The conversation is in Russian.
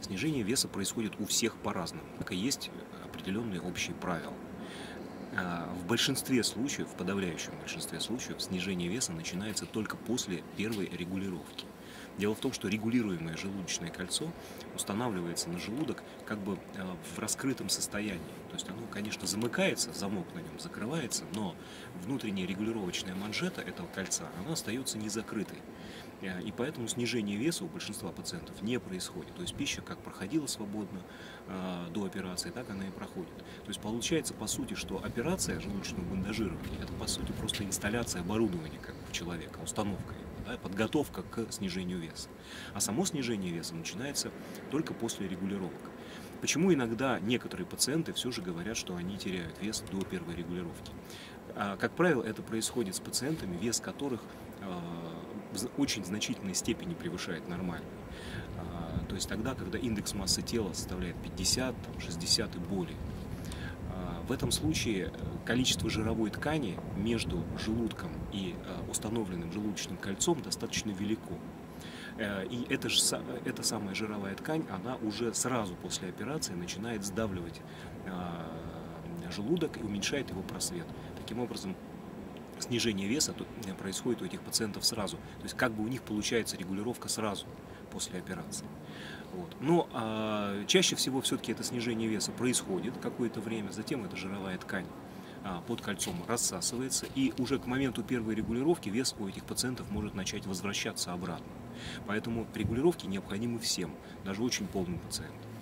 Снижение веса происходит у всех по-разному, так и есть определенные общие правила. В большинстве случаев, в подавляющем большинстве случаев, снижение веса начинается только после первой регулировки. Дело в том, что регулируемое желудочное кольцо устанавливается на желудок как бы в раскрытом состоянии. То есть оно, конечно, замыкается, замок на нем закрывается, но внутренняя регулировочная манжета этого кольца, она остается не закрытой. И поэтому снижение веса у большинства пациентов не происходит. То есть пища как проходила свободно до операции, так она и проходит. То есть получается, по сути, что операция желудочного бандажирования – это, по сути, просто инсталляция оборудования как у человека, установка, да, подготовка к снижению веса. А само снижение веса начинается только после регулировок. Почему иногда некоторые пациенты все же говорят, что они теряют вес до первой регулировки? Как правило, это происходит с пациентами, вес которых в очень значительной степени превышает нормальный. То есть тогда, когда индекс массы тела составляет 50, 60 и более. В этом случае количество жировой ткани между желудком и установленным желудочным кольцом достаточно велико. И эта самая жировая ткань, она уже сразу после операции начинает сдавливать желудок и уменьшает его просвет. Таким образом, снижение веса происходит у этих пациентов сразу. То есть как бы у них получается регулировка сразу после операции. Вот. Но чаще всего все-таки это снижение веса происходит какое-то время, затем эта жировая ткань под кольцом рассасывается, и уже к моменту первой регулировки вес у этих пациентов может начать возвращаться обратно. Поэтому регулировки необходимы всем, даже очень полным пациентам.